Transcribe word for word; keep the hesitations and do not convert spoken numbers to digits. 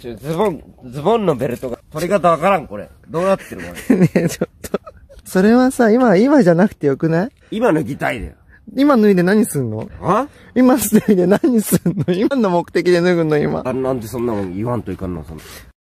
ちょ、ズボン、ズボンのベルトが、取り方わからん、これ。どうなってるこれ。 ねえ、ちょっと。それはさ、今、今じゃなくてよくない？ 今脱ぎたいだよ。 今脱いで何すんの？ あ今脱いで何すんの？今の目的で脱ぐの今。 あ、なんでそんなもん言わんといかんの、そんな。